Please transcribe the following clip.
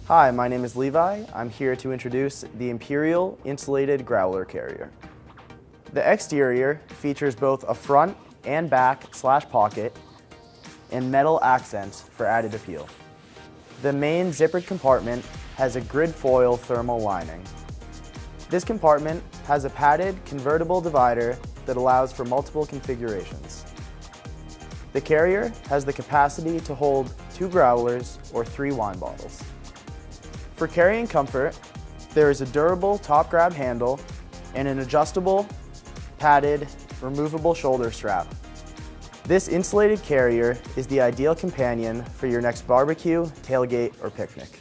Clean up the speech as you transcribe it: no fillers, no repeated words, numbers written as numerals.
Hi, my name is Levi. I'm here to introduce the Imperial Insulated Growler Carrier. The exterior features both a front and back /pocket and metal accents for added appeal. The main zippered compartment has a grid foil thermal lining. This compartment has a padded convertible divider that allows for multiple configurations. The carrier has the capacity to hold 2 growlers or 3 wine bottles. For carrying comfort, there is a durable top grab handle and an adjustable, padded, removable shoulder strap. This insulated carrier is the ideal companion for your next barbecue, tailgate, or picnic.